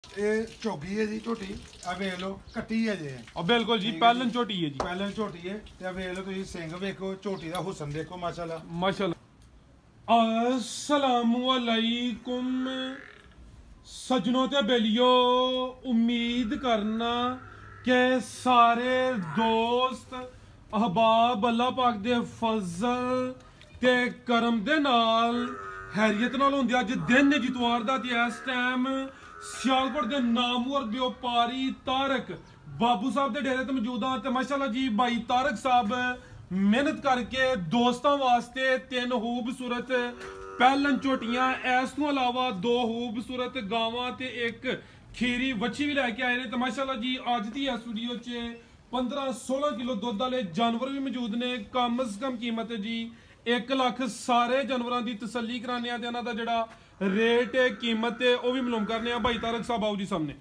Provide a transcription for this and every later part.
ਇਹ ਝੋਗੀ ਹੈ ਜੀ ਝੋਟੀ ਆ ਵੇਖ ਲਓ ਕੱਟੀ ਹੈ ਜੇ ਬਿਲਕੁਲ ਜੀ ਪਹਿਲਨ ਝੋਟੀ ਹੈ ਜੀ ਪਹਿਲਨ ਝੋਟੀ ਹੈ ਤੇ ਆ ਵੇਖ ਲਓ ਤੁਸੀਂ ਸਿੰਘ ਵੇਖੋ ਝੋਟੀ ਦਾ ਹੁਸਨ ਦੇਖੋ ਮਾਸ਼ਾਅੱਲਾ ਮਾਸ਼ਾਅੱਲਾ। अस्सलामु अलैकुम सजनों ते बेलियो, उम्मीद करना कि सारे दोस्त अहबाब अल्लाह पाक दे फजल ते करम दे नाल हैरियत नाल होंदे। अज दिन जितवार दा ते इस टाइम सियालकोट दे नामवर व्यापारी तारक बाबू साहब दे डेरे ते मौजूद हां ते माशाअल्लाह जी भाई तारक साहब मेहनत करके दोस्तों वास्ते 3 खूबसूरत पहलन झोटियां इस तो अलावा 2 खूबसूरत गावां ते एक खीरी वच्छी भी लैके आए ने। तो माशाअल्लाह जी अज दी इस वीडियो च 15-16 किलो दुध वाले जानवर भी मौजूद ने। कम से कम कीमत जी 1 लाख सारे जानवरों की तसल्ली कराने ते इन्हां दा जिहड़ा रेट है कीमत है वह भी मालूम करने। भाई तारक साहब आओ जी सामने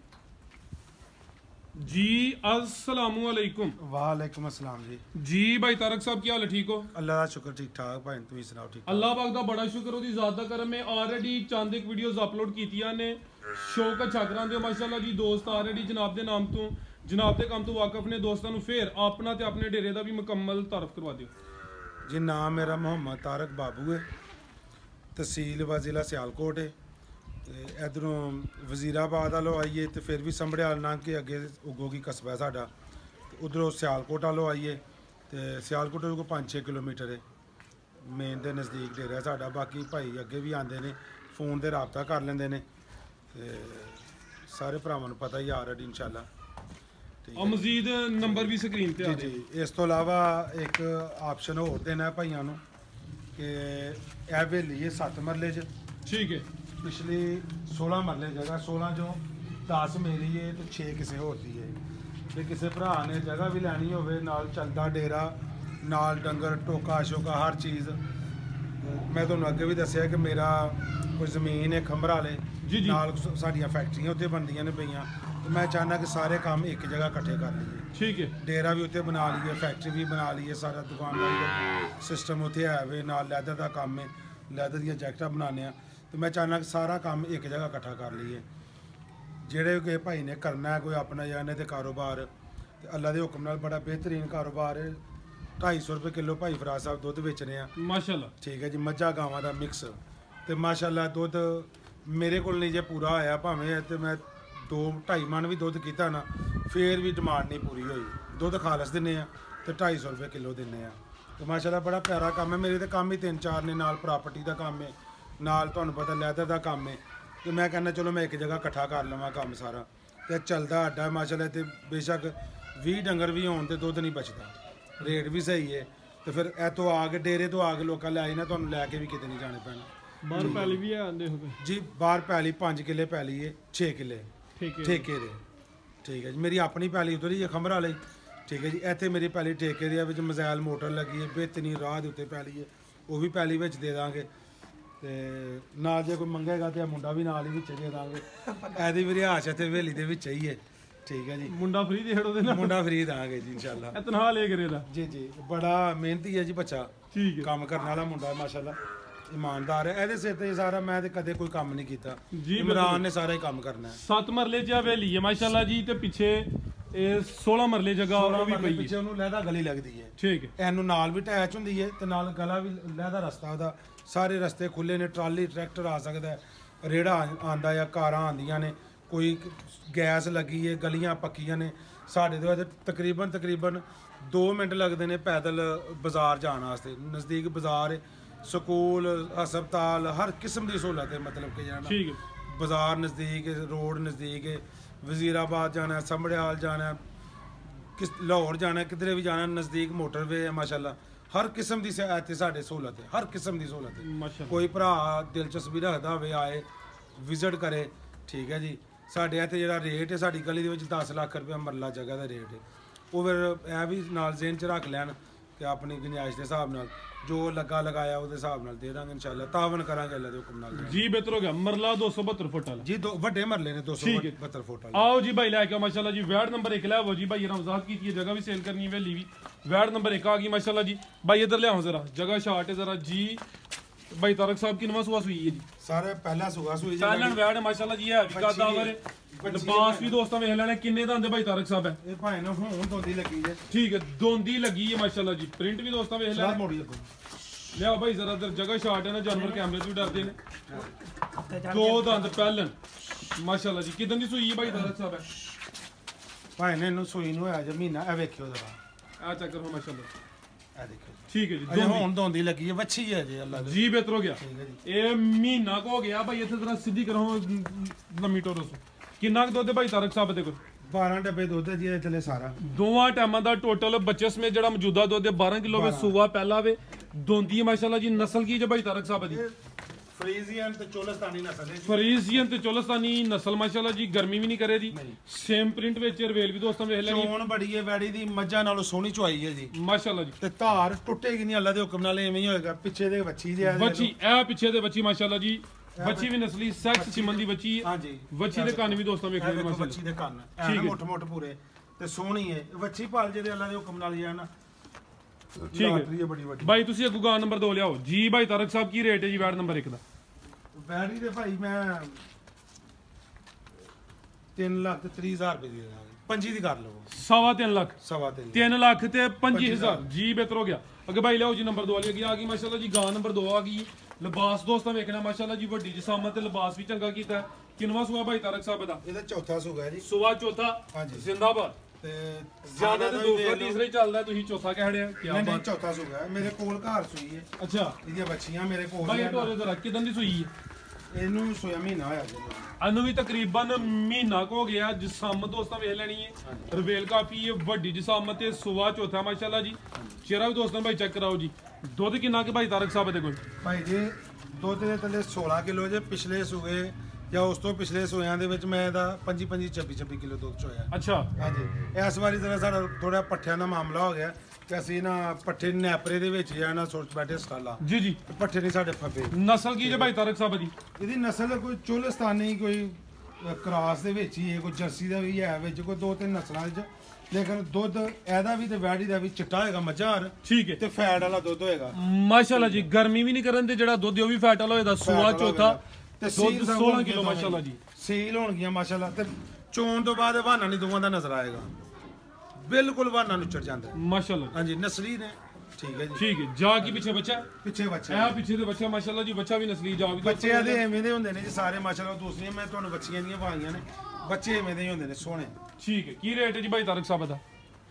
जी। अस्सलामु अलैकुम। वालेकुम अस्सलाम जी। जी भाई तारक साहब क्या हाल है, ठीक हो? अल्लाह का शुक्र ठीक ठाक भाई तुम सुनाओ ठीक? अल्लाह पाक दा बड़ा शुक्र, ओदी ज़ात दा करम है। ऑलरेडी चंद एक वीडियोस अपलोड कीतियां ने शौक अच्छा करांदे माशाअल्लाह जी। दोस्त ऑलरेडी जनाब दे नाम तो जनाब दे काम तो वाकफ ने। दोस्तां नूं फिर अपना ते अपने डेरे दा भी मुकम्मल तारफ करवा दिओ जी। नाम मेरा मोहम्मद तारक बाबू है, तहसील व जिला सियालकोट है। इधरों वजीराबाद वालों आइए तो फिर भी संभड़ियाल लंघ के अगे उगोगी कस्बा है साडा। उधरों सियालकोट वालों आइए तो सियालकोट को 5-6 किलोमीटर है मेन के नज़दीक डेरा है साडा। बाकी भाई अगे भी आते हैं फोन से रबता कर लेंगे ने ते सारे भरावां नूं पता ही आ रहा इंशाअल्लाह। और मजीद नंबर भी स्क्रीन पे आ जी जी। इस तो इलावा एक ऑप्शन होर देना है भाइयों नूं कि यह हवेली है 7 मरले च, ठीक है। पिछली 16 मरले जगह, 16 जो 10 मेरी है तो 6 किसी होर दी है। तो किसी भरा ने जगह भी लैनी होवे नाल चलदा डेरा नाल डंगर टोका शोका हर चीज़। मैं तुहानूं अगे भी दस्सिया कि मेरा कोई ज़मीन है खंबरा वाले जी जी। नाल साडियां फैक्ट्रियां उत्थे बनदियां ने पईयां, तो मैं चाहना कि सारे काम एक जगह इकट्ठे कर लीए। ठीक है। डेरा भी उत्थे बना लीए, फैक्ट्री भी बना लीए, सारा दुकानदारी का सिस्टम उत्थे है वे, नाल लैदर का काम है, लैदर दियां जैकटां बनाने आ। तो मैं चाहना कि सारा काम एक जगह इकट्ठा कर लीए। जेड़े कोई भाई ने करना है कोई अपना या इन्हें कारोबार, तो अल्लाह के हुक्म नाल बड़ा बेहतरीन कारोबार है। 250 रुपये किलो भाई फराज साहब दुध बेचने हैं माशाअल्लाह, ठीक है जी। मझा गावां का मिक्स तो माशाअल्लाह दुध मेरे को नहीं जे पूरा होया भावें तो मैं 2-2.5 मन भी दुध किया ना फिर भी डिमांड नहीं पूरी हुई। दुध खालस दिन्ने तो 250 रुपये किलो दिन्ने। तो माशाअल्लाह बड़ा प्यारा काम है। मेरे तो काम ही 3-4 ने, नाल प्रॉपर्टी का काम है, नाल तुहानूं पता लैदर का काम है। तो मैं कहना चलो मैं एक जगह इकट्ठा कर लवां काम सारा तो चलदा अड्डा माशाअल्लाह। तो बेशक 20 डंगर भी होण ते दुध नहीं बचता, रेट भी सही है। तो फिर इतों आके डेरे तो आके लोग लै ना तुहानूं लैके भी किते नहीं जाने पैना। बाहर पैली भी है आंदे होवे जी। बाहर पैली 5 किले पैली है, 6 किले ठेके दे, ठीक है जी। मेरी अपनी पैली उधर ही है खंबरा वाली, ठीक है जी। इत्थे मेरी पैली ठेके दे विच मज़ैल मोटर लगी है, बेहतरीन राह दे उत्ते पैली है, वो भी पैली विच दे दांगे। ते नाल जे कोई मंगेगा तो मुंडा भी नाल ही विच दे दांगे। ऐदी भी रिहायश इत्थे हवेली दे विच ही है, ठीक है जी। मुंडा फ्री दे छड़ो दे ना, मुंडा फ्री दांगे जी इंशाल्लाह। तनखा ले करे दा जी जी। बड़ा मेहनती है जी बच्चा, ठीक है। काम करने वाला मुंडा माशाल्लाह, ईमानदार है। ਇਹਦੇ ਸਿਰ ਤੇ ਸਾਰਾ ਮੈਂ ਤੇ ਕਦੇ ਕੋਈ ਕੰਮ ਨਹੀਂ ਕੀਤਾ ਜੀ। ਇਮਰਾਨ ਨੇ ਸਾਰਾ ਹੀ ਕੰਮ ਕਰਨਾ ਹੈ। 7 ਮਰਲੇ ਚ ਹਵੇਲੀ ਹੈ ਮਾਸ਼ਾਅੱਲਾ ਜੀ। ਤੇ ਪਿੱਛੇ ਇਹ 16 ਮਰਲੇ ਜਗ੍ਹਾ ਉਹ ਵੀ ਪਈ ਹੈ, ਪਿੱਛੇ ਉਹਨੂੰ ਲਹਿਦਾ ਗਲੀ ਲੱਗਦੀ ਹੈ, ਠੀਕ ਹੈ। ਇਹਨੂੰ ਨਾਲ ਵੀ ਅਟੈਚ ਹੁੰਦੀ ਹੈ ਤੇ ਨਾਲ ਗਲਾ ਵੀ ਲਹਿਦਾ ਰਸਤਾ ਉਹਦਾ। ਸਾਰੇ ਰਸਤੇ ਖੁੱਲੇ ਨੇ, ਟਰਾਲੀ ਟਰੈਕਟਰ ਆ ਸਕਦਾ ਹੈ, ਰੇੜਾ ਆਂਦਾ ਜਾਂ ਕਾਰਾਂ ਆਂਦੀਆਂ ਨੇ, ਕੋਈ ਗੈਸ ਲੱਗੀ ਹੈ, ਗਲੀਆਂ ਪੱਕੀਆਂ ਨੇ। ਸਾਡੇ ਤੋਂ ਤਕਰੀਬਨ 2 ਮਿੰਟ ਲੱਗਦੇ ਨੇ ਪੈਦਲ ਬਾਜ਼ਾਰ ਜਾਣ ਵਾਸਤੇ। ਨਜ਼ਦੀਕ ਬਾਜ਼ਾਰ ਹੈ, ਸਕੂਲ ਹਸਪਤਾਲ हर किस्म की सहूलत है। मतलब कि जाना बाजार नज़दीक है, रोड नज़दीक है, वजीराबाद जाना है, संभड़ियाल जाना है, किस लाहौर जाना है, किधरे भी जाना है, नज़दीक मोटरवे है माशाल्लाह। हर किस्म की इत्थे साढ़े सहूलत है, हर किस्म की सहूलत है। कोई भरा दिलचस्पी रखता होवे आए विजिट करे, ठीक है जी। साढ़े इत्थे जिहड़ा रेट है साडी गली दे विच 10 लाख रुपया मरला जगह का रेट है। वो फिर यह भी नाल ज़हन च रख लैन कि अपनी गुंजाइश के हिसाब नाल जो लगा लगाया उस हिसाब नाल दे दांगे इंशाल्लाह। तावन करांगे अल्लाह दे हुक्म नाल जी। बेहतर हो गया। मरला 272 फुट वाला जी, 2 वड्डे मरले ने 272 फुट वाला। आओ जी भाई लैके माशाल्लाह जी। वार्ड नंबर 1 लै वो जी भाई वजाहत की है, जगह भी सेल करनी है, हवेली भी। वार्ड नंबर 1 आ गई माशाल्लाह जी। भाई इधर ले आओ जरा, जगह शार्ट है जरा जी। भाई तारक साहब की नवा सुआ सुई है जी ਸਾਰੇ ਪਹਿਲਾ ਸੁਗਾ ਸੂਈ ਜੀ चालन वैड माशाल्लाह जी है भी कादा वर लिबास भी दोस्तों वेख लेने किन्ने दा आंदे भाई तारक साहब है ਇਹ ਭਾਵੇਂ ਨਾ ਹੁਣ ਦੋਂਦੀ ਲੱਗੀ ਜੇ ठीक है दोंदी लगी है माशाल्लाह जी प्रिंट भी दोस्तों वेख ਸਾਹ लेने ਮੋੜੀ ਅੱਗੋਂ लिया भाई जरा इधर जगह शॉट है ना जानवर कैमरे से भी डरते ने दो दंद पहलन माशाल्लाह जी किदन दी सुई है भाई तारक साहब है ਭਾਵੇਂ ਨੇ ਇਹਨੂੰ ਸੂਈ ਨੂੰ ਹੋਇਆ ਜੇ ਮਹੀਨਾ ਇਹ ਵੇਖਿਓ ਜਰਾ आ चेक करो माशाल्लाह ਇਹ ਦੇਖਿਓ ठीक है जी ਅਜੇ ਹੁਣ ਦੋਂਦੀ ਲੱਗੀ ਹੈ ਵੱਛੀ ਹੈ ਜੇ ਅੱਲਾ ਦੇ जी बेहतर हो गया ਠੀਕ ਹੈ ਜੀ ਇਹ ਮਹੀਨਾ ਕੋ ਹੋ ਗਿਆ ਭਾਈ ਇੱਥੇ ਜ਼ਰਾ ਸਿੱਧੀ ਕਰੋ ਲੰਮੀ ਟੋਰੋ ਕਿੰਨਾ ਕੁ ਦੁੱਧ ਹੈ ਭਾਈ ਤਾਰਕ ਸਾਹਿਬ ਦੇ ਕੋਲ 12 ਡੱਬੇ ਦੁੱਧ ਹੈ ਜੀ ਇਹਦੇ ਥੱਲੇ ਸਾਰਾ ਦੋਵਾਂ ਟਾਈਮਾਂ ਦਾ ਟੋਟਲ ਬੱਚੇ ਸਮੇਤ ਜਿਹੜਾ ਮੌਜੂਦਾ ਦੁੱਧ ਹੈ 12 ਕਿਲੋ ਵੇ ਸੂਆ ਪਹਿਲਾ ਵੇ ਦੋਂਦੀ ਹੈ ਮਾਸ਼ਾਅੱਲਾ ਜੀ ਨਸਲ ਕੀ ਹੈ ਭਾਈ ਤਾਰਕ ਸਾਹਿਬ ਦੀ ਫਰੀਜ਼ੀਅਨ ਤੇ ਚੋਲਸਤਾਨੀ ਨਸਲ ਹੈ ਜੀ ਫਰੀਜ਼ੀਅਨ ਤੇ ਚੋਲਸਤਾਨੀ ਨਸਲ ਮਾਸ਼ਾਅੱਲਾ ਜੀ ਗਰਮੀ ਵੀ ਨਹੀਂ ਕਰੇ ਦੀ ਸੇਮ ਪ੍ਰਿੰਟ ਵਿੱਚ ਰਵੇਲ ਵੀ ਦੋਸਤਾਂ ਵੇਖ ਲੈਣੀ ਚੋਣ ਬੜੀ ਹੈ ਵੈੜੀ ਦੀ ਮੱਝਾਂ ਨਾਲੋਂ ਸੋਹਣੀ ਚੁਆਈ ਹੈ ਜੀ ਮਾਸ਼ਾਅੱਲਾ ਜੀ ਤੇ ਧਾਰ ਟੁੱਟੇਗੀ ਨਹੀਂ ਅੱਲਾ ਦੇ ਹੁਕਮ ਨਾਲ ਐਵੇਂ ਹੀ ਹੋਏਗਾ ਪਿੱਛੇ ਦੇ ਵੱਛੀ ਦੇ ਬੱਚੀ ਇਹ ਪਿੱਛੇ ਦੇ ਬੱਚੀ ਮਾਸ਼ਾਅੱਲਾ ਜੀ ਬੱਚੀ ਵੀ ਨਸਲੀ ਸੈਕਸ ਸਿਮਨ ਦੀ ਬੱਚੀ ਹੈ ਹਾਂਜੀ ਬੱਚੀ ਦੇ ਕੰਨ ਵੀ ਦੋਸਤਾਂ ਵੇਖ ਲੈਣੇ ਮਾਸ਼ਾਅੱਲਾ ਵੱਛੀ ਦੇ ਕੰਨ ਐਨ ਮੋਟ ਮੋਟ ਪੂਰੇ ਤੇ ਸੋਹਣੀ ਹੈ ਵੱਛੀ ਪਾਲ ਜੇ ਦੇ ਅੱਲਾ ਦੇ ਹੁਕਮ ਨਾਲ ਹੀ ਆ ਨਾ ਠੀਕ ਹੈ ਲਾਟਰੀ ਬੜੀ ਵੱਡੀ ਭਾਈ ਤੁਸੀਂ ਅੱਗੋਂ ਗਾਂ ਨੰਬਰ 2 ਲਿਆਓ ਜੀ ਭਾਈ ਤਾਰਕ ਸਾਹਿਬ ਕੀ ਰੇਟ ਹੈ ਜੀ ਵੈਟ ਨੰਬਰ 1 ਦਾ ਵੈੜੀ ਦੇ ਭਾਈ ਮੈਂ 3,30,000 ਰੁਪਏ ਦੀ ਦੇਵਾਂਗੇ ਪੰਜੀ ਦੀ ਕਰ ਲਵੋ 3.5 ਲੱਖ ਸਵਾ ਤੇ 3 ਲੱਖ ਤੇ 25,000 ਜੀ ਬਿਹਤਰ ਹੋ ਗਿਆ ਅੱਗੇ ਭਾਈ ਲਿਆਓ ਜੀ ਨੰਬਰ 2 ਵਾਲੀ ਆ ਗਈ ਮਾਸ਼ਾਅੱਲਾ ਜੀ ਗਾਂ ਨੰਬਰ 2 ਆ ਗਈ ਲਿਬਾਸ ਦੋਸਤਾਂ ਵੇਖਣਾ ਮਾਸ਼ਾਅੱਲਾ ਜੀ ਵੱਡੀ ਜਿਸਾਮਤ ਤੇ ਲਿਬਾਸ ਵੀ ਚੰਗਾ ਕੀਤਾ ਕਿੰਨਵਾ ਸੁਆ ਭਾਈ ਤਾਰਕ ਸਾਹਿਬ ਦਾ ਇਹਦਾ ਚੌਥਾ ਸੁਗਾ ਜੀ ਸੁਆ ਚੌਥਾ ਹਾਂਜੀ ਜ਼ਿੰਦਾਬਾਦ ਤੇ ਜ਼ਿਆਦਾ ਤੇ ਦੂਸਰਾ ਤੀਸਰਾ ਹੀ ਚੱਲਦਾ ਤੁਸੀਂ ਚੌਥਾ ਕਹਿ ਰਹੇ ਆ ਕੀ ਨਹੀਂ ਬਾਤ ਚੌਥਾ ਸੁਗਾ ਮੇਰੇ ਕੋਲ ਘਰ ਸੂਈ ਹੈ ਅੱਛਾ ਇਹਦੀਆਂ ਬੱਚੀਆਂ ਮੇਰੇ ਕੋਲ ਭਾਈ ਹੀ ਆ। ਟੋਰੇ ਜ਼ਰਾ ਕਿਦਾਂ ਦੀ ਸੂਈ ਹੈ ਇਹਨੂੰ ਸੋਇਆ ਮਹੀਨਾ ਹੋਇਆ ਜੀ ਅਨੂ ਵੀ ਤਕਰੀਬਨ ਮਹੀਨਾ ਕੋ ਹੋ ਗਿਆ ਜਿਸਮ ਦੋਸਤਾਂ ਵੇਖ ਲੈਣੀ ਹੈ ਰਵੇਲ ਕਾਫੀ ਹੈ ਵੱਡੀ ਜਿਸਮ ਤੇ ਸੁਆ ਚੌਥਾ ਮਾਸ਼ਾਅੱਲਾ ਜੀ ਚਿਹਰਾ ਵੀ ਦੋਸਤਾਂ ਭਾਈ ਚੈੱਕ ਕਰਾਓ ਜੀ ਦੁੱਧ ਕਿੰਨਾ ਕਿ ਭਾਈ ਤਾਰਕ ਸਾਹਿਬ ਦੇ ਕੋਲ ਭਾਈ ਜੀ ਦੁੱਧ ਦੇ ਥੱਲੇ 16 ਕਿਲੋ ਜੇ ਪਿਛਲੇ ਸੂਏ ਜਾਂ ਉਸ ਤੋਂ ਪਿਛਲੇ ਸੂਇਆਂ ਦੇ ਵਿੱਚ ਮੈਂ ਇਹਦਾ 25 26 ਕਿਲੋ ਦੁੱਧ ਚੋਇਆ ਅੱਛਾ ਹਾਂਜੀ ਇਸ ਵਾਰੀ ਜਰਾ ਸਾਡਾ ਥੋੜਾ ਪੱਠਿਆਂ ਦਾ ਮਾਮਲਾ ਹੋ ਗਿਆ ਕਿ ਅਸੀਂ ਨਾ ਪੱਠੇ ਨੈਪਰੇ ਦੇ ਵਿੱਚ ਜਾਂ ਨਾ ਸੋਚ ਬੈਠੇ ਸਟਾਲਾ ਜੀ ਜੀ ਪੱਠੇ ਨਹੀਂ ਸਾਡੇ ਫੱਬੇ ਨਸਲ ਕੀ ਜੇ ਭਾਈ ਤਾਰਕ ਸਾਹਿਬ ਦੀ ਇਹਦੀ ਨਸਲ ਕੋਈ ਚੋਲਸਤਾਨੀ ਕੋਈ ਕ੍ਰਾਸ ਦੇ ਵਿੱਚ ਹੀ ਹੈ ਕੋਈ ਜਰਸੀ ਦਾ ਵੀ ਹੈ ਵਿੱਚ ਕੋਈ ਦੋ ਤਿੰਨ ਨਸਲਾਂ ਵਿੱਚ ਲੇਕਿਨ ਦੁੱਧ ਇਹਦਾ ਵੀ ਤੇ ਵੈੜੀ ਦਾ ਵੀ ਚਿੱਟਾ ਹੋਏਗਾ ਮੱਝਾਰ ਠੀਕ ਹੈ ਤੇ ਫੈਟ ਵਾਲਾ ਦੁੱਧ ਹੋਏਗਾ ਮਾਸ਼ਾਅੱਲਾ ਜੀ ਗਰਮੀ ਵੀ ਨਹੀਂ ਕਰਨ ਤੇ ਜਿਹੜਾ ਦੁੱਧ ਉਹ ਵੀ ਫੈਟ ਵਾਲਾ ਹੋਏਦਾ ਸੋਆ ਚੌਥਾ ਤੇ ਦੁੱਧ 16 ਕਿਲੋ ਮਾਸ਼ਾਅੱਲਾ ਜੀ ਸੀਲ ਹੋਣਗੀਆਂ ਮਾਸ਼ਾਅੱਲਾ ਤੇ ਚੋਣ ਤੋਂ ਬਾਅਦ ਬਹਾਨਾ ਨਹੀਂ ਦੋਵਾਂ ਦਾ ਨਜ਼ਰ ਆਏਗਾ ਬਿਲਕੁਲ ਬਹਾਨਾ ਨੁੱਚੜ ਜਾਂਦਾ ਮਾਸ਼ਾਅੱਲਾ ਹਾਂਜੀ ਨਸਲੀ ਨੇ ਠੀਕ ਹੈ ਜੀ ਠੀਕ ਹੈ ਜਾ ਕੀ ਪਿੱਛੇ ਬੱਚਾ ਪਿੱਛੇ ਬੱਚਾ ਇਹ ਪਿੱਛੇ ਦੇ ਬੱਚਾ ਮਾਸ਼ਾਅੱਲਾ ਜੀ ਬੱਚਾ ਵੀ ਨਸਲੀ ਜਾ ਵੀ ਬੱਚੇ ਦੇ ਐਵੇਂ ਦੇ ਹੁੰਦੇ ਨੇ ਜੀ ਸਾਰੇ ਮਾਸ਼ਾਅੱਲਾ ਦੂਸਰੀਆਂ ਮੈਂ ਤੁਹਾਨੂੰ ਬੱਚੀਆਂ ਦੀਆਂ ਪਾਈਆਂ ਨੇ ਬੱਚੇ ਐਵੇਂ ਦੇ ਹੀ ਹੁੰਦੇ ਨੇ ਸੋਹਣੇ ਠੀਕ ਹੈ ਕੀ ਰੇਟ ਹੈ ਜੀ ਭਾਈ ਤਾਰਕ ਸਾਹਿਬ ਦਾ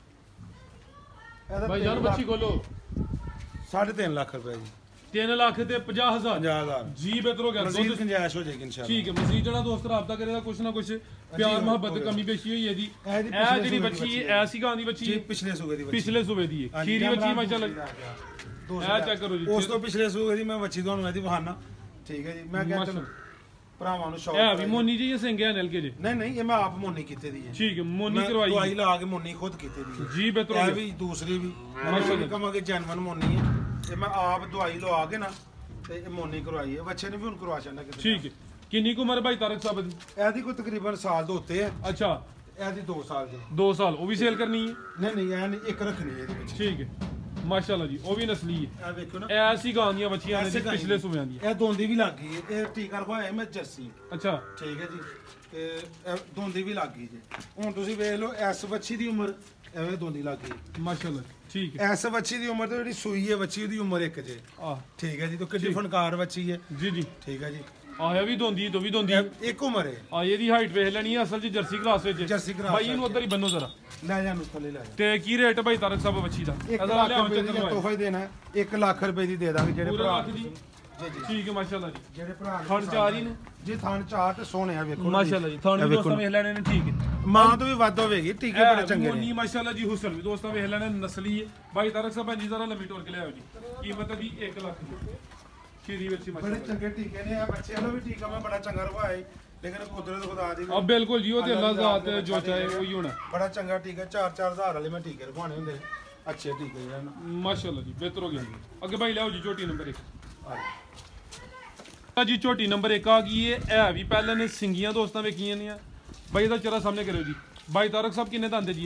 ਇਹਦਾ ਭਾਈ ਜਾਨ ਬੱਚੀ ਖੋਲੋ 3.5 ਲੱਖ ਰੁਪਏ ਜੀ 3 ਲੱਖ ਤੇ 50,000 50,000 ਜੀ ਬਿਹਤਰ ਹੋ ਗਿਆ ਮਜ਼ੀਦ ਦੁੱਧ ਗੁੰਜਾਇਸ਼ ਹੋ ਜਾਏਗੀ ਇਨਸ਼ਾਅੱਲਾ ਠੀਕ ਹੈ ਮਜ਼ੀਦ ਜਿਹੜਾ ਦੋਸਤ ਰਾਬਤਾ ਕਰੇਗਾ ਕੁਛ ਨਾ ਕੁਛ ਪਿਆਰ ਮੁਹੱਬਤ ਤੇ ਕਮੀ ਪੇਸ਼ੀ ਹੋਈ ਹੈ ਜੀ ਇਹਦੀ ਇਹ ਪਿਛਲੇ ਜਿਹੜੀ ਸੂਬੇ ਦੀ ਬੱਚੀ ਬੱਚੀ ਐਸੀ ਗਾਂ ਦੀ ਬੱਚੀ ਜੀ ਹੈ ਪਿਛਲੇ ਸੂਬੇ ਦੀ ਬੱਚੀ ਪਿਛਲੇ ਸੂਬੇ ਦੀ ਹੈ ਹਾਂਜੀ, ਖੀਰੀ ਬੱਚੀ ਜਮਰਾਨ ਮਾਸ਼ਾਅੱਲਾ ਇਹ ਚੈੱਕ ਕਰੋ ਜੀ ਉਸ ਤੋਂ ਪਿਛਲੇ ਸੂਬੇ ਦੀ ਮੈਂ ਬੱਚੀ ਤੁਹਾਨੂੰ ਇਹਦੀ ਬਹਾਨਾ ਠੀਕ ਹੈ ਜੀ ਮੈਂ ਕਿਹਾ ਚਲੋ ਭਰਾਵਾਂ ਨੂੰ ਸ਼ੌਕ ਇਹ ਵੀ ਮੋਨੀ ਜੀ ਇਹ ਸਿੰਗਿਆ ਨਲਕੇ ਜੀ ਨਹੀਂ ਨਹੀਂ ਇਹ ਮੈਂ ਆਪ ਮੋਨੀ ਕੀਤੇ ਦੀ ਹੈ ਠੀਕ ਹੈ ਮੋਨੀ ਮੈਂ ਕਰਵਾਈ ਦਵਾਈ ਲਾ ਕੇ ਮੋਨੀ ਖੁਦ ਕੀਤੀ ਦੀ ਹੈ ਜੀ ਬਿਹਤਰ ਹੋ ਇਹ ਗਿਆ ਵੀ ਦੂਸਰੀ ਵੀ ਮਾਸ਼ਾਅੱਲਾ। ਮੈਂ ਕਹਾਂਗੇ ਜੈਨਵਨ ਮੋਨੀ ਹੈ ਤੇ ਮੈਂ ਆਪ ਦਵਾਈ ਲਵਾ ਕੇ ਨਾ ਤੇ ਇਹ ਮੋਨੀ ਕਰਵਾਈ ਹੈ ਬੱਚੇ ਨੇ ਵੀ ਹੁਣ ਕਰਵਾ ਛੱਡਣਾ ਕਿਤੇ ਠੀਕ ਹੈ ਕਿੰਨੀ ਕੁ ਉਮਰ ਭਾਈ ਤਾਰਕ ਸਾਹਿਬ ਦੀ ਇਹਦੀ ਕੋਈ ਤਕਰੀਬਨ ਸਾਲ ਦੇ ਉੱਤੇ ਹੈ ਅੱਛਾ ਇਹਦੀ 2 ਸਾਲ ਦੀ 2 ਸਾਲ ਉਹ ਵੀ ਸੇਲ ਕਰਨੀ ਹੈ ਨਹੀਂ ਨਹੀਂ ਇਹ ਨਹੀਂ ਇੱਕ ਰੱਖਣੀ ਹੈ ਇਹਦੇ ਵਿੱਚ ਠੀਕ ਹੈ ਮਾਸ਼ਾਅੱਲਾ ਜੀ ਉਹ ਵੀ ਨਸਲੀ ਹੈ ਇਹ ਵੇਖੋ ਨਾ ਐਸੀ ਗਾਂ ਦੀਆਂ ਬੱਚੀਆਂ ਨੇ ਜੀ ਐਸੇ ਗਾਂ ਪਿਛਲੇ ਸੂਬਿਆਂ ਦੀਆਂ ਇਹ ਦੋਂਦੀ ਵੀ ਲੱਗ ਗਈ ਹੈ ਇਹ ਟੀਕਾ ਲਗਵਾਇਆ ਮੈਂ ਜਰਸੀ ਅੱਛਾ ਠੀਕ ਹੈ ਜੀ ਤੇ ਇਹ ਦੋਂਦੀ ਵੀ ਲੱਗ ਗਈ ਜੀ ਹੁਣ ਤੁਸੀਂ ਵੇਖ ਲਓ ਇਸ ਬੱਚੀ ਦੀ ਉਮਰ ਐਵੇਂ ਦੋਂਦੀ ਲੱਗ ਗਈ ਮਾਸ਼ਾਅੱਲਾ ਠੀਕ ਹੈ ਇਸ ਬੱਚੀ ਦੀ ਉਮਰ ਤੇ ਜਿਹੜੀ ਸੂਈ ਹੈ ਬੱਚੀ ਉਹਦੀ ਉਮਰ 1 ਜੇ ਆ ਠੀਕ ਹੈ ਜੀ ਤੇ ਕਿੱਡੀ ਫਨਕਾਰ ਬੱਚੀ ਹੈ ਜੀ ਜੀ ਠੀਕ ਹੈ ਜੀ ਆਇਆ ਵੀ ਦੋਂਦੀ ਤੋਂ ਵੀ ਦੋਂਦੀ ਇਹ ਇੱਕ ਉਮਰ ਹੈ ਆ ਇਹਦੀ ਹਾਈਟ ਵੇਖ ਲੈਣੀ ਹੈ ਅਸਲ 'ਚ ਜਰਸੀ ਕਲਾਸ ਵਿੱਚ ਜਰਸੀ ਕਲਾਸ ਭਾਈ ਇਹਨੂੰ ਉਧਰ ਹੀ ਬੰਨੋ ਜ਼ਰਾ ਲੈ ਜਾ ਨੂੰ ਥੱਲੇ ਲੈ ਜਾ ਤੇ ਕੀ ਰੇਟ ਭਾਈ ਤਾਰਕ ਸਾਹਿਬ ਬੱਚੀ ਦਾ 1 ਇਹਦਾ ਲੱਖ ਲਿਆਓ ਰੁਪਏ ਚੱਕਰ ਦੀ ਲਵਾਓ। ਤੋਹਫਾ ਹੀ ਦੇਣਾ ਹੈ 1 ਲੱਖ ਰੁਪਏ ਦੀ ਦੇ ਦਾਂਗੇ ਜਿਹੜੇ ਪੂਰੇ ਭਰਾ ਲੱਖ ਦੀ ਜੀ ਜੀ ਠੀਕ ਹੈ ਮਾਸ਼ਾਅੱਲਾ ਜੀ ਜਿਹੜੇ ਭਰਾ ਨੂੰ ਥਣ ਪਸੰਦ ਚਾਰ ਹੀ ਨੇ ਜੀ ਥਣ ਚਾਰ ਤੇ ਸੋਹਣੇ ਆ ਵੇਖੋ ਨਾ ਜੀ। ਮਾਸ਼ਾਅੱਲਾ ਜੀ ਥਣ ਵੀ ਦੋਸਤਾਂ ਵੇਖ ਲੈਣੇ ਨੇ ਠੀਕ ਹੈ ਮਾਂ ਤੋਂ ਵੀ ਵੱਧ ਹੋਵੇਗੀ ਟੀਕੇ ਬੜੇ ਚੰਗੇ ਮੋਨੀ ਨੇ ਮਾਸ਼ਾਅੱਲਾ ਜੀ ਹੁਸਨ ਵੀ ਦੋਸਤਾਂ ਵੇਖ ਲੈਣੇ ਨਸਲੀ ਹੈ ਭਾਈ ਤਾਰਕ ਸਾਹਿਬ ਜੀ ਜ਼ਰਾ ਲੰਮੀ ਟੋਰ ਕੇ ਲਿਆਓ ਜੀ ਕੀਮਤ ਵੀ 1 ਲੱਖ ਦੀ ਖੀਰੀ ਵਿੱਚ ਬੜੇ ਮਾਸ਼ਾਅੱਲਾ ਚੰਗੇ ਟੀਕੇ ਨੇ ਆ ਬੱਚਿਆਂ ਨੂੰ ਵੀ ਟੀਕਾ ਮੈਂ ਬੜਾ ਚੰਗਾ ਰਵਾਇਆ ਈ, ਲੇਕਿਨ ਕੁਦਰਤ ਖੁਦਾ ਦੀ ਵੀ ਆ ਬਿਲਕੁਲ ਜੀ ਉਹ ਤੇ ਅੱਲਾਹ ਜ਼ਾਤ ਜੋ ਚਾਹੇ ਉਹੀ ਹੋਣਾ ਬੜਾ ਚੰਗਾ ਟੀਕਾ 4-4 ਹਜ਼ਾਰ ਵਾਲੇ ਮੈਂ ਟੀਕੇ ਰਵਾਣੇ ਹੁੰਦੇ ਨੇ ਅੱਛੇ ਟੀਕੇ ਜਿਹੜੇ ਨਾ ਮਾਸ਼ਾਅੱਲਾ ਜੀ ਬਿਹਤਰ ਹੋ ਗਿਆ ਅੱਗੇ ਭਾਈ ਲਿਆਓ ਜੀ ਝੋਟੀ ਨੰਬਰ 1 ਆ ਜਾਓ। ਜੀ ਝੋਟੀ ਨੰਬਰ 1 ਆ ਗਈ ਇਹ ਵੀ ਪਹਿਲਾਂ ਨੇ ਸਿੰਗੀਆਂ ਦੋਸਤਾਂ ਵੇਖੀਆਂ ਨੇ ਬਾਈ ਇਹਦਾ ਚਿਹਰਾ ਸਾਹਮਣੇ ਕਰਿਓ ਜੀ ਬਾਈ ਤਾਰਕ ਸਾਹਿਬ ਕਿੰਨੇ ਦੰਦ ਜੀ ਆ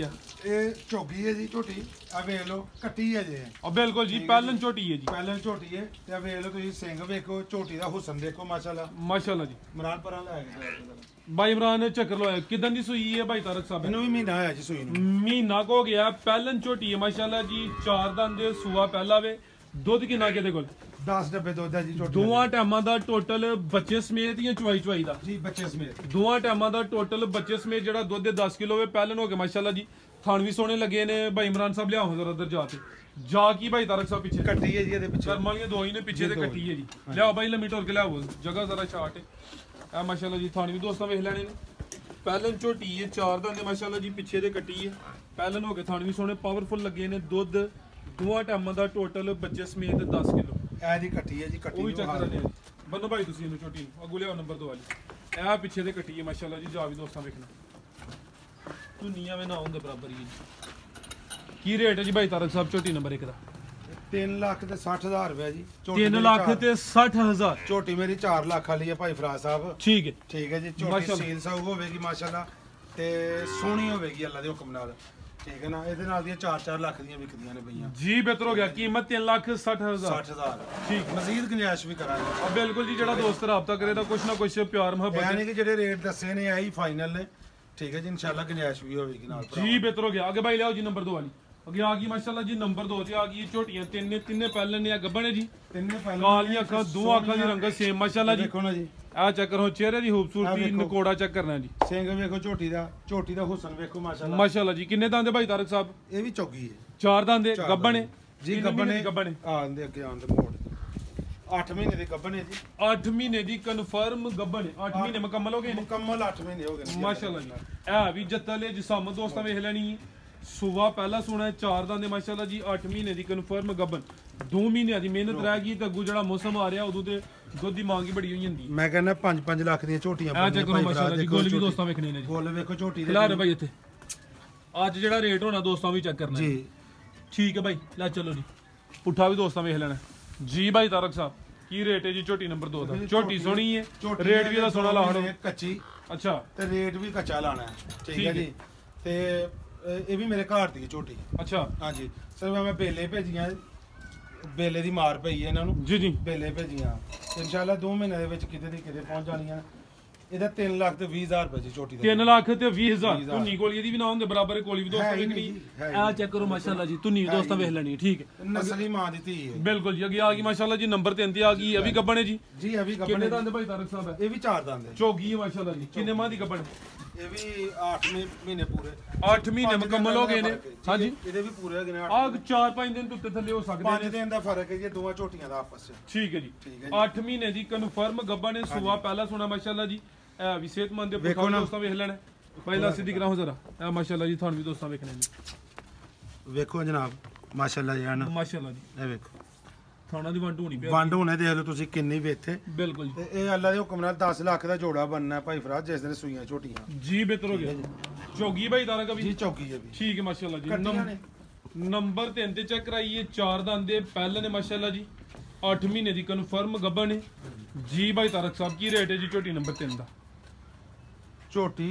ਇਹ ਝੋਗੀ ਹੈ ਜੀ ਝੋਟੀ ਆ ਵੇਖ ਲਓ ਕੱਟੀ ਹੈ ਜੇ ਆ ਬਿਲਕੁਲ ਜੀ ਪਹਿਲਨ ਝੋਟੀ ਹੈ ਜੀ ਪਹਿਲਾਂ ਝੋਟੀ ਹੈ ਤੇ ਆ ਵੇਖ ਲਓ ਤੁਸੀਂ ਸਿੰਘ ਵੇਖੋ ਝੋਟੀ ਦਾ ਹੁਸਨ ਦੇਖੋ ਮਾਸ਼ਾਅੱਲਾ ਮਾਸ਼ਾਅੱਲਾ ਜੀ ਇਮਰਾਨ ਪਰਾਂ ਲੈ ਗਿਆ ਬਾਈ ਇਮਰਾਨ ਨੇ ਚੱਕਰ ਲਵਾਇਆ ਕਿਦਾਂ ਦੀ ਸੂਈ ਹੈ ਭਾਈ ਤਾਰਕ ਸਾਹਿਬ ਇਹਨੂੰ ਵੀ ਮਹੀਨਾ ਹੋਇਆ ਜੀ ਸੂਈ ਨੂੰ ਮਹੀਨਾ ਕੁ ਹੋ ਗਿਆ ਪਹਿਲਨ ਝੋਟੀ ਹੈ ਮਾਸ਼ਾਅੱਲਾ ਜੀ 4 ਦੰਦ ਦੇ ਸੂਆ ਪਹਿਲਾ ਵੇ ਦੁੱਧ ਕਿੰਨਾ ਕਿਹਦੇ ਕੋਲ 10 ਡੱਬੇ ਦੁੱਧ ਹੈ ਜੀ ਝੋਟੀ ਦੋਵਾਂ ਟਾਈਮਾਂ ਦਾ ਟੋਟਲ ਬੱਚੇ ਸਮੇਤ ਜਾਂ ਚਵਾਈ ਦਾ ਜੀ ਬੱਚੇ ਸਮੇਤ ਦੋਵਾਂ ਟਾਈਮਾਂ ਦਾ ਟੋਟਲ ਬੱਚੇ ਸਮੇਤ ਜਿਹੜਾ ਦੁੱਧ ਦੇ 10 ਕਿਲੋ ਵੇ ਪਹਿਲਨ ਹੋ ਗਿਆ ਮਾਸ਼ਾਅੱਲਾ ਜੀ ਥਣ ਵੀ ਸੋਹਣੇ ਲੱਗੇ ਨੇ ਭਾਈ ਇਮਰਾਨ ਸਾਹਿਬ ਲਿਆਓ ਜ਼ਰਾ ਉਧਰ ਜਾ ਕੀ ਭਾਈ ਤਾਰਕ ਸਾਹਿਬ ਪਿੱਛੇ ਕੱਟੀ ਹੈ ਜੀ ਇਹਦੇ ਪਿੱਛੇ ਕਰਮ ਵਾਲੀਆਂ ਦੋ ਹੀ ਨੇ ਪਿੱਛੇ ਤੇ ਕੱਟੀ ਹੈ ਜੀ ਲਿਆਓ ਭਾਈ ਲੰਮੀ ਟੋਰ ਕੇ ਲਿਆਓ ਜਗ੍ਹਾ ਜ਼ਰਾ ਛਾਟ ਹੈ ਆ ਮਾਸ਼ਾਅੱਲਾ ਜੀ ਥਣ ਵੀ ਦੋਸਤਾਂ ਵੇਖ ਲੈਣੇ ਨੇ ਪਹਿਲਨ ਝੋਟੀ ਹੈ 4 ਦੰਦ ਦੇ ਮਾਸ਼ਾਅੱਲਾ ਜੀ ਪਿੱਛੇ ਤੇ ਕੱਟੀ ਹੈ ਪਹਿਲਨ ਹੋ ਕੇ ਥਣ ਵੀ ਸੋਹਣੇ ਪਾਵਰਫੁਲ ਲੱਗੇ ਨੇ ਦੁੱਧ ਦੋਵਾਂ ਟਾਈਮਾਂ ਦਾ ਟੋਟਲ ਬੱਚੇ ਸਮੇਤ 10 ਕਿਲੋ ਇਹ ਦੀ ਕੱਟੀ ਹੈ ਜੀ ਕੱਟੀ ਉਹ ਵੀ ਚੈੱਕ ਕਰ ਲਿਆ ਬੰਨੋ ਭਾਈ ਤੁਸੀਂ ਇਹਨੂੰ ਝੋਟੀ ਨੂੰ ਅੱਗੂ ਲਿਆਓ ਨੰਬਰ 2 ਵਾਲੀ ਇਹ ਪਿੱਛੇ ਤੇ ਕੱਟੀ ਹੈ ਮਾਸ਼ਾਅੱਲਾ ਜੀ ਜਾ ਵੀ ਦੋਸਤਾਂ ਵੇਖਣਾ ਤੂੰ ਨੀਆਂ ਵੇ ਨਾ ਹੁੰਦੇ ਬਰਾਬਰ ਹੀ ਕੀ ਰੇਟ ਹੈ ਜੀ ਭਾਈ ਤਾਰਕ ਸਾਹਿਬ ਝੋਟੀ ਨੰਬਰ 1 ਦਾ 3 ਲੱਖ ਤੇ 60,000 ਰੁਪਏ ਜੀ 3 ਲੱਖ ਤੇ 60,000 ਝੋਟੀ ਮੇਰੀ 4 ਲੱਖ ਵਾਲੀ ਹੈ ਭਾਈ ਫਰਾਜ਼ ਸਾਹਿਬ ਠੀਕ ਹੈ ਠੀਕ ਹੈ ਜੀ ਝੋਟੀ ਸੀਲ ਸਾਊ ਹੋਵੇਗੀ ਮਾਸ਼ਾਅੱਲਾ ਤੇ ਸੋਹਣੀ ਹੋਵੇਗੀ ਅੱਲਾ ਦੇ ਹੁਕਮ ਨਾਲ ਠੀਕ ਹੈ ਨਾ ਇਹਦੇ ਨਾਲ ਦੀਆਂ 4-4 ਲੱਖ ਦੀਆਂ ਵਿਕਦੀਆਂ ਨੇ ਪਈਆਂ ਜੀ ਬਿਹਤਰ ਹੋ ਗਿਆ ਕੀਮਤ 3,60,000 60,000 ਠੀਕ ਮਜ਼ੀਦ ਗੁੰਜਾਇਸ਼ ਵੀ ਕਰਾਂਗੇ ਆ ਬਿਲਕੁਲ ਜੀ ਜਿਹੜਾ ਦੋਸਤ ਰਾਬਤਾ ਕਰੇ ਤਾਂ ਕੁਛ ਨਾ ਕੁਛ ਪਿਆਰ ਮੁਹੱਬਤ ਯਾਨੀ ਕਿ ਜਿਹੜੇ ਰੇਟ ਦੱਸੇ ਨੇ ਆਹੀ ਫਾਈਨਲ ਨੇ ਠੀਕ ਹੈ ਜੀ ਇਨਸ਼ਾਅੱਲਾ ਗੁੰਜਾਇਸ਼ ਵੀ ਹੋਵੇਗੀ ਨਾਲ ਜੀ ਬਿਹਤਰ ਹੋ ਗਿਆ ਅੱਗੇ ਭਾਈ ਲਿਆਓ ਜੀ ਨੰਬਰ 2 ਵਾਲੀ ਅੱਗੇ ਆ ਗਈ ਮਾਸ਼ਾਅੱਲਾ ਜੀ ਨੰਬਰ 2 ਤੇ ਆ ਗਈ ਝੋਟੀਆਂ ਤਿੰਨੇ ਪਹਿਲੇ ਨੇ ਆ ਗੱਬਣੇ ਜੀ ਤਿੰਨੇ ਪਹਿਲਾਂ ਕਾਲੀਆਂ ਅੱਖਾਂ ਦੋ ਅੱਖਾਂ ਦੀ ਰੰਗਤ ਸੇਮ ਮਾਸ਼ਾਅੱਲਾ ਜੀ ਦੇਖੋ ਨਾ ਜੀ ਆ ਚੈੱਕ ਕਰੋ ਚਿਹਰੇ ਦੀ ਖੂਬਸੂਰਤੀ ਨਕੋੜਾ ਚੈੱਕ ਕਰਨਾ ਜੀ ਸਿੰਘ ਵੇਖੋ ਝੋਟੀ ਦਾ ਹੁਸਨ ਵੇਖੋ ਮਾਸ਼ਾਅੱਲਾ ਮਾਸ਼ਾਅੱਲਾ ਜੀ ਕਿੰਨੇ ਦੰਦ ਭਾਈ ਤਾਰਕ ਸਾਹਿਬ ਇਹ ਵੀ ਚੌਗੀ ਹੈ 4 ਦੰਦ ਦੇ ਗੱਬਣੇ ਜੀ ਗੱਬਣੇ ਆਂਦੇ ਅੱਗੇ ਆਂਦੇ ਮੋੜ 8 ਮਹੀਨੇ ਦੇ ਗੱਬਣੇ ਜੀ 8 ਮਹੀਨੇ ਦੀ ਕਨਫਰਮ ਗੱਬਣੇ 8 ਮਹੀਨੇ ਮੁਕੰਮਲ ਹੋ ਗਏ ਨੇ ਮੁਕੰਮਲ 8 ਮਹੀਨੇ ਹੋ ਗਏ ਨੇ ਮਾਸ਼ਾਅੱਲਾ ਜੀ ਇਹ ਵੀ ਜੱਤਲੇ ਜਿਸਮ ਦੋਸਤਾਂ ਵੇਖ ਲੈਣੀ ਸੁਬਾ ਪਹਿਲਾ ਸੁਣਾ 4 ਦੰਦ ਦੇ ਮਾਸ਼ਾਅੱਲਾ ਜੀ 8 ਮਹੀਨੇ ਦੀ ਕਨਫਰਮ ਗੱਬਨ 2 ਮਹੀਨਿਆਂ ਦੀ ਮਿਹਨਤ ਰਹਿ ਗਈ ਤੇ ਅੱਗੂ ਜਿਹੜਾ ਮੌਸਮ ਆ ਰਿਹਾ ਉਦੋਂ ਤੇ ਦੁੱਧ ਦੀ ਮੰਗ ਹੀ ਬੜੀ ਹੋਈ ਜਾਂਦੀ ਮੈਂ ਕਹਿੰਦਾ 5-5 ਲੱਖ ਦੀਆਂ ਝੋਟੀਆਂ ਆ ਚੈੱਕ ਕਰੋ ਮਾਸ਼ਾਅੱਲਾ ਜੀ ਗੋਲ ਵੀ ਦੋਸਤਾਂ ਵੇਖਣੇ ਨੇ ਜੀ ਗੋਲ ਵੇਖੋ ਝੋਟੀ ਦੇ ਖਿਲਾਰੇ ਭਾਈ ਇੱਥੇ ਅੱਜ ਜਿਹੜਾ ਰੇਟ ਹੋਣਾ ਦੋਸਤਾਂ ਵੀ ਚੈੱਕ ਕਰਨਾ ਜੀ ਠੀਕ ਹੈ ਭਾਈ ਲੈ ਚਲੋ ਜੀ ਪੁੱਠਾ ਵੀ ਦੋਸਤਾਂ ਵੇਖ ਲੈਣਾ ਜੀ ਭਾਈ ਤਾਰਕ ਸਾਹਿਬ ਕੀ ਰੇਟ ਹੈ ਜੀ ਝੋਟੀ ਨੰਬਰ 2 ਦਾ ਝੋਟੀ ਸੋਹਣੀ ਹੈ ਰੇਟ ਵੀ ਇਹਦਾ ਸੋਹਣਾ ਲਾਉਣਾ ਕੱਚੀ ਅੱਛਾ ਤੇ ਰੇਟ ਵੀ ਕੱਚਾ ਲਾਣਾ ਠੀਕ ਹੈ ਜੀ ਤੇ ਇਹ ਵੀ ਮੇਰੇ ਘਰ ਦੀ ਝੋਟੀ ਅੱਛਾ ਹਾਂਜੀ ਸਰ ਮੈਂ ਬੇਲੇ ਭੇਜੀਆਂ ਬੇਲੇ ਦੀ ਮਾਰ ਪਈ ਹੈ ਇਹਨਾਂ ਨੂੰ ਜੀ ਬੇਲੇ ਭੇਜੀਆਂ ਇਨਸ਼ਾਅੱਲਾ 2 ਮਹੀਨੇ ਦੇ ਵਿੱਚ ਕਿਤੇ ਦੀ ਕਿਤੇ ਪਹੁੰਚ ਜਾਣੀਆਂ ਇਹਦਾ 3 ਲੱਖ ਤੇ 20,000 ਰੁਪਏ ਦੀ ਝੋਟੀ ਦਾ 3 ਲੱਖ ਤੇ 20,000 ਧੁੰਨੀ ਕੋਲੀ ਇਹਦੀ ਵੀ ਨਾ ਹੁੰਦੇ ਬਰਾਬਰ ਕੋਲੀ ਵੀ ਦੋਸਤਾਂ ਵੇਖਣੀ ਆ ਚੈੱਕ ਕਰੋ ਮਾਸ਼ਾਅੱਲਾ ਜੀ ਧੁੰਨੀ ਦੋਸਤਾਂ ਵੇਖ ਲੈਣੀ ਠੀਕ ਹੈ ਨਸਲੀ ਮਾਂ ਦੀ ਧੀ ਹੈ ਬਿਲਕੁਲ ਜੀ ਅੱਗੇ ਆ ਗਈ ਮਾਸ਼ਾਅੱਲਾ ਜੀ ਨੰਬਰ 3 ਤੇ ਆ ਗਈ ਇਹ ਵੀ ਗੱਬਣੇ ਜੀ ਜੀ ਇਹ ਵੀ ਕਿੰਨੇ ਦੰਦ ਭਾਈ ਤਾਰਕ ਸਾਹਿਬ ਹੈ ਇਹ ਵੀ 4 ਦੰਦ ਹੈ ਚੋਗੀ ਹੈ ਮਾਸ਼ਾਅੱਲਾ ਜੀ ਕਿੰਨੇ ਮਾਹ ਦੀ ਗੱਬਣ ਇਹ ਵੀ 8 ਮਹੀਨੇ ਪੂਰੇ 8 ਮਹੀਨੇ ਮੁਕੰਮਲ ਹੋ ਗਏ ਨੇ ਹਾਂਜੀ ਇਹਦੇ ਵੀ ਪੂਰੇ ਹੋ ਗਏ ਨੇ ਆ 4-5 ਦਿਨ ਤੋਂ ਉੱਤੇ ਥੱਲੇ ਹੋ ਸਕਦੇ 5 ਦਿਨ ਦਾ ਫਰਕ ਹੈ ਜੀ ਦੋਵਾਂ ਝੋਟੀਆਂ ਦਾ ਆਪਸ ਵਿੱਚ ਠੀਕ ਹੈ ਜੀ 8 ਮਹੀਨੇ ਦੀ ਕਨਫਰਮ ਗੱਬਣ ਨੇ ਸੁਆ ਪਹਿਲਾ ਸੁਣਾ ਮਾਸ਼ਾਅੱਲਾ ਜੀ ਇਹ ਵੀ ਸਿਹਤਮੰਦ ਦੇ ਪੁੱਠਾ ਦੋਸਤਾਂ ਵੇਖ ਲੈਣਾ ਪਹਿਲਾਂ ਸਿੱਧੀ ਕਰਾਓ ਜ਼ਰਾ ਇਹ ਮਾਸ਼ਾਅੱਲਾ ਜੀ ਤੁਹਾਨੂੰ ਵੀ ਦੋਸਤਾਂ ਵੇਖਣੇ ਨੇ ਵੇਖੋ ਜਨਾਬ ਮਾਸ਼ਾਅੱਲਾ ਜੀ ਹਨ ਮਾਸ਼ਾਅੱਲਾ ਜੀ ਇਹ ਵੇਖੋ ਥਾਣਾ ਦੀ ਵੰਡ ਹੋਣੀ ਪਿਆ ਵੰਡ ਹੋਣੇ ਦੇਖ ਲਓ ਤੁਸੀਂ ਕਿੰਨੀ ਵੀ ਇੱਥੇ ਬਿਲਕੁਲ ਜੀ ਤੇ ਇਹ ਅੱਲਾ ਦੇ ਹੁਕਮ ਨਾਲ 10 ਲੱਖ ਦਾ ਜੋੜਾ ਬਣਨਾ ਭਾਈ ਫਰਾਜ਼ ਜਿਸ ਦਿਨ ਸੂਈਆਂ ਝੋਟੀਆਂ ਜੀ ਬਿਹਤਰ ਹੋ ਗਿਆ ਚੌਗੀ ਭਾਈ ਤਾਰਕ ਜੀ ਵੀ ਚੌਕੀ ਹੈ ਵੀ ਠੀਕ ਹੈ ਮਾਸ਼ਾਅੱਲਾ ਜੀ ਕੱਟੀਆਂ ਨੇ ਨੰਬਰ 3 ਤੇ ਚੈੱਕ ਕਰਾਈਏ 4 ਦੰਦ ਦੇ ਪਹਿਲੇ ਨੇ ਮਾਸ਼ਾਅੱਲਾ ਜੀ 8 ਮਹੀਨੇ ਦੀ ਕਨਫਰਮ ਗੱਬਣ ਨੇ ਜੀ ਭਾਈ ਤਾਰਕ ਸਾਹਿਬ ਕੀ ਰੇਟ ਹੈ ਜੀ ਝੋਟੀ ਨੰਬਰ 3 ਦਾ ਝੋਟੀ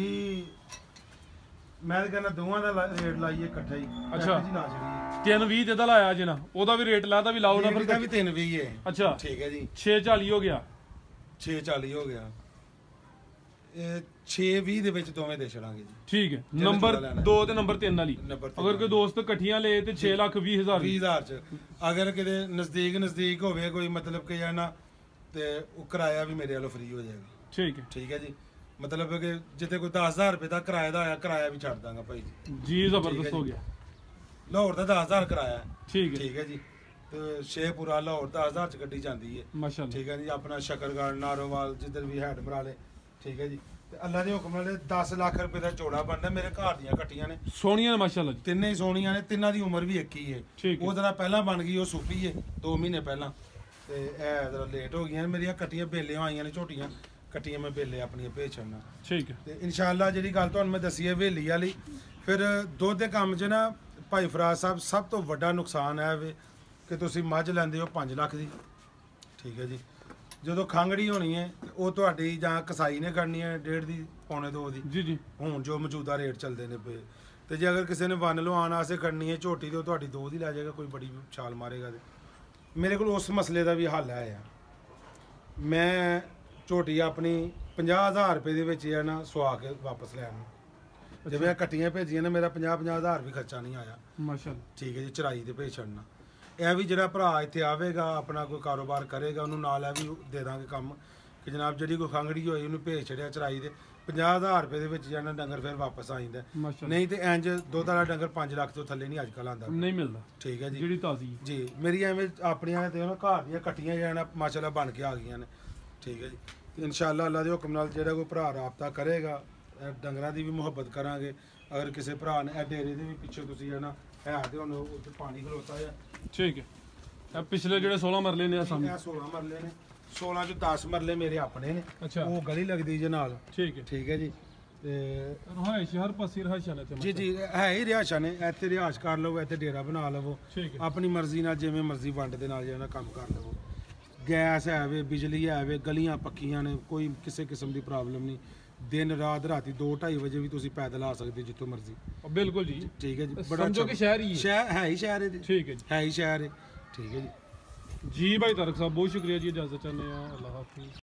ਮੈਂ ਤਾਂ ਕਹਿੰਦਾ ਦੋਵਾਂ ਦਾ ਰੇਟ ਲਾਈਏ ਇਕੱਠਾ ਹੀ ਅੱਛਾ। ਜੀ ਨਾ ਛੜੀਏ 320 ਤੇ ਦਾ ਲਾਇਆ ਜੇ ਨਾ ਉਹਦਾ ਵੀ ਰੇਟ ਲਾਦਾ ਵੀ ਲਾਓ ਨਾ ਇਹਦਾ ਫਿਰ ਵੀ 320 ਹੈ ਅੱਛਾ ਠੀਕ ਹੈ ਜੀ 640 ਹੋ ਗਿਆ 640 ਹੋ ਗਿਆ ਇਹ 620 ਦੇ ਵਿੱਚ ਦੋਵੇਂ ਦੇ ਛੜਾਂਗੇ ਜੀ ਠੀਕ ਹੈ ਜਿਹੜਾ ਨੰਬਰ ਜੋੜਾ ਲੈਣਾ 2 ਤੇ ਨੰਬਰ 3 ਵਾਲੀ ਨੰਬਰ ਤਿੰਨ ਅਗਰ ਕੋਈ ਦੋਸਤ ਇਕੱਠੀਆਂ ਲਏ ਤੇ 6,20,000 20,000 ਚ ਅਗਰ ਕਿਤੇ ਨਜ਼ਦੀਕ ਹੋਵੇ ਕੋਈ ਮਤਲਬ ਕਿ ਜਾਨਾ ਤੇ ਉਹ ਕਿਰਾਇਆ ਵੀ ਮੇਰੇ ਵੱਲੋਂ ਫ੍ਰੀ ਹੋ ਜਾਏਗਾ ਠੀਕ ਹੈ ਠੀਕ ਹੈ ਜੀ ਮਤਲਬ ਕਿ ਜਿੱਥੇ ਕੋਈ 10,000 ਰੁਪਏ ਦਾ ਕਿਰਾਇਆ ਦਾ ਆਇਆ ਕਿਰਾਇਆ ਵੀ ਛੱਡ ਦਾਂਗਾ ਭਾਈ ਜੀ ਜੀ ਜ਼ਬਰਦਸਤ ਹੋ ਗਿਆ ਲਾਹੌਰ ਦਾ 10,000 ਕਿਰਾਇਆ ਹੈ ਠੀਕ ਹੈ ਠੀਕ ਹੈ ਜੀ ਤੇ ਸ਼ੇਖਪੁਰਾ ਲਾਹੌਰ 10,000 ਚ ਗੱਡੀ ਜਾਂਦੀ ਹੈ ਮਾਸ਼ਾਅੱਲਾ ਠੀਕ ਹੈ ਜੀ ਆਪਣਾ ਸ਼ਕਰਗੜ੍ਹ ਨਾਰੋਵਾਲ ਜਿੱਧਰ ਵੀ ਹੈਡ ਮਰਾਲੇ ਠੀਕ ਹੈ ਜੀ ਤੇ ਅੱਲਾ ਦੇ ਹੁਕਮ ਨਾਲ 10 ਲੱਖ ਰੁਪਏ ਦਾ ਝੋੜਾ ਬਣਦਾ ਮੇਰੇ ਘਰ ਦੀਆਂ ਕੱਟੀਆਂ ਨੇ ਸੋਹਣੀਆਂ ਨੇ ਮਾਸ਼ਾਅੱਲਾ ਜੀ ਤਿੰਨੇ ਹੀ ਸੋਹਣੀਆਂ ਨੇ ਤਿੰਨਾਂ ਦੀ ਉਮਰ ਵੀ ਇੱਕ ਹੀ ਹੈ ਠੀਕ ਹੈ ਉਹ ਜਰਾ ਪਹਿਲਾਂ ਬਣ ਗਈ ਉਹ ਸੁੱਪੀ ਹੈ 2 ਮਹੀਨੇ ਪਹਿਲਾਂ ਤੇ ਇਹ ਜਰਾ ਲੇਟ ਹੋ ਗਈਆਂ ਨੇ ਮੇਰੀਆਂ ਕੱਟੀਆਂ ਬੇਲੇ ਆਈਆਂ ਨੇ ਝੋਟੀਆਂ ਕੱਟੀਆਂ ਮੈਂ ਬੇਲੇ ਆਪਣੀਆਂ ਭੇਜ ਛੱਡਣਾ ਠੀਕ ਹੈ ਤੇ ਇਨਸ਼ਾਅੱਲਾ ਜਿਹੜੀ ਗੱਲ ਤੁਹਾਨੂੰ ਮੈਂ ਦੱਸੀ ਹੈ ਹਵੇਲੀ ਵਾਲੀ ਫਿਰ ਦੁੱਧ ਦੇ ਕੰਮ 'ਚ ਨਾ ਭਾਈ ਫਰਾਜ਼ ਸਾਹਿਬ ਸਭ ਤੋਂ ਵੱਡਾ ਨੁਕਸਾਨ ਹੈ ਵੇ ਕਿ ਤੁਸੀਂ ਮੱਝ ਲੈਂਦੇ ਹੋ 5 ਲੱਖ ਦੀ ਠੀਕ ਹੈ ਜੀ ਜਦੋਂ ਖੰਗੜੀ ਹੋਣੀ ਹੈ ਉਹ ਤੁਹਾਡੀ ਜਾਂ ਕਸਾਈ ਨੇ ਕਰਨੀ ਹੈ 1.5 ਦੀ ਪੌਣੇ 2 ਦੀ ਜੀ ਜੀ ਹੁਣ ਜੋ ਮੌਜੂਦਾ ਰੇਟ ਚੱਲਦੇ ਨੇ ਪਏ ਤੇ ਜੇ ਅਗਰ ਕਿਸੇ ਨੇ ਵੰਨ ਲਵਾਉਣ ਵਾਸਤੇ ਕਰਨੀ ਹੈ ਝੋਟੀ ਤੇ ਉਹ ਤੁਹਾਡੀ ਦੋ ਦੀ ਲੈ ਜਾਏਗਾ, ਕੋਈ ਬੜੀ ਛਾਲ ਮਾਰੇਗਾ ਤੇ ਮੇਰੇ ਕੋਲ ਉਸ ਮਸਲੇ ਦਾ ਵੀ ਹੱਲ ਹੈ ਆ। ਮੈਂ ਝੋਟੀ ਆਪਣੀ 50,000 ਰੁਪਏ ਦੇ ਵਿੱਚ ਹੈ ਨਾ ਸਵਾ ਕੇ ਵਾਪਸ ਲੈਣ ਨੂੰ, ਜੇ ਮੈਂ ਕੱਟੀਆਂ ਭੇਜੀਆਂ ਨੇ ਮੇਰਾ 50,000 ਵੀ ਖਰਚਾ ਨਹੀਂ ਆਇਆ ਮਾਸ਼ਾਅੱਲਾ। ਠੀਕ ਹੈ ਜੀ, ਚਰਾਈ ਤੇ ਭੇਜ ਛੱਡਣਾ। ਇਹ ਵੀ ਜਿਹੜਾ ਭਰਾ ਇੱਥੇ ਆਵੇਗਾ ਆਪਣਾ ਕੋਈ ਕਾਰੋਬਾਰ ਕਰੇਗਾ ਉਹਨੂੰ ਨਾਲ ਇਹ ਵੀ ਦੇ ਦਾਂਗੇ ਕੰਮ ਕਿ ਜਨਾਬ ਜਿਹੜੀ ਕੋਈ ਖੰਗੜੀ ਹੋਈ ਉਹਨੂੰ ਭੇਜ ਛੜਿਆ ਚਰਾਈ ਦੇ 50,000 ਰੁਪਏ ਦੇ ਵਿੱਚ ਜਾਣਾ ਡੰਗਰ ਫਿਰ ਵਾਪਸ ਆ ਜਾਂਦਾ। ਨਹੀਂ ਤੇ ਇੰਜ ਦੁੱਧ ਵਾਲਾ ਡੰਗਰ 5 ਲੱਖ ਤੋਂ ਥੱਲੇ ਨਹੀਂ ਅੱਜ ਕੱਲ੍ਹ ਆਉਂਦਾ, ਨਹੀਂ ਮਿਲਦਾ। ਠੀਕ ਹੈ ਜੀ, ਜਿਹੜੀ ਤਾਜ਼ੀ ਜੀ ਮੇਰੀ ਐਵੇਂ ਆਪਣੀਆਂ ਤੇ ਉਹਨਾਂ ਘਰ ਦੀਆਂ ਕੱਟੀਆਂ ਜਾਣਾ ਮਾਸ਼ਾਅੱਲਾ ਬਣ ਕੇ ਆ ਗਈਆਂ ਨੇ, ਠੀਕ ਹੈ ਜੀ। ਤੇ ਇਨਸ਼ਾਅੱਲਾ ਅੱਲਾ ਦੇ ਹੁਕਮ ਨਾਲ ਜਿਹੜਾ ਕੋਈ ਭਰਾ ਰਾਬਤਾ ਕਰੇਗਾ ਡੰਗਰਾਂ ਦੀ ਵੀ ਮੁਹੱਬਤ ਕਰਾਂਗੇ। ਅਗਰ ਕਿਸੇ ਭਰਾ ਨੇ ਇਹ ਡੇਰੇ ਦੇ ਵੀ ਪਿੱਛੇ ਤੁਸੀਂ ਜਾਣਾ ਹੈ ਤੇ ਹੁਣ ਉੱਥੇ ਪਾਣੀ ਖਲੋਤਾ ਹੈ, ਠੀਕ ਹੈ। ਇਹ ਪਿਛਲੇ ਜਿਹੜੇ 16 ਮਰਲੇ ਨੇ ਆ ਸਾਹਮਣੇ, ਇਹ 16 ਮਰਲੇ ਨੇ, 16 ਚੋਂ 10 ਮਰਲੇ ਮੇਰੇ ਆਪਣੇ ਨੇ, ਅੱਛਾ ਉਹ ਗਲੀ ਲੱਗਦੀ ਜੇ ਨਾਲ, ਠੀਕ ਹੈ। ਠੀਕ ਹੈ ਜੀ। ਤੇ ਰਹਾਇਸ਼ ਹਰ ਪਾਸੇ ਰਹਾਇਸ਼ਾਂ ਨੇ ਤੇ ਜੀ ਜੀ ਹੈ ਹੀ ਰਿਹਾਇਸ਼ਾਂ ਨੇ, ਇੱਥੇ ਰਿਹਾਇਸ਼ ਕਰ ਲਵੋ, ਇੱਥੇ ਡੇਰਾ ਬਣਾ ਲਵੋ, ਠੀਕ ਹੈ। ਆਪਣੀ ਮਰਜ਼ੀ ਨਾਲ ਜਿਵੇਂ ਮਰਜ਼ੀ ਵੰਡ ਦੇ ਨਾਲ ਜਿਹੜਾ ਕੰਮ ਕਰ ਲਵੋ। ਗੈਸ ਹੈ ਵੇ, ਬਿਜਲੀ ਹੈ ਵੇ, ਗਲੀਆਂ ਪੱਕੀਆਂ ਨੇ, ਕੋਈ ਕਿਸੇ ਕਿਸਮ ਦੀ ਪ੍ਰੋਬਲਮ ਨਹੀਂ। ਦਿਨ ਰਾਤ ਰਾਤੀ 2-2:30 ਵਜੇ ਵੀ ਤੁਸੀਂ ਪੈਦਲ ਆ ਸਕਦੇ ਜਿੱਥੋਂ ਮਰਜ਼ੀ, ਬਿਲਕੁਲ ਜੀ, ਠੀਕ ਹੈ ਜੀ। ਸਮਝੋ ਕਿ ਸ਼ਹਿਰ ਹੀ ਹੈ, ਸ਼ਹਿਰ ਹੈ ਹੀ ਸ਼ਹਿਰ ਹੈ ਜੀ, ਠੀਕ ਹੈ ਜੀ, ਹੈ ਹੀ ਸ਼ਹਿਰ ਹੈ, ਠੀਕ ਹੈ ਜੀ। ਜੀ ਭਾਈ ਤਾਰਕ ਸਾਹਿਬ ਬਹੁਤ ਸ਼ੁਕਰੀਆ ਜੀ, ਇਜਾਜ਼ਤ ਚਾਹੁੰਦੇ ਆ, ਅੱਲਾਹ ਹਾਫਿਜ਼।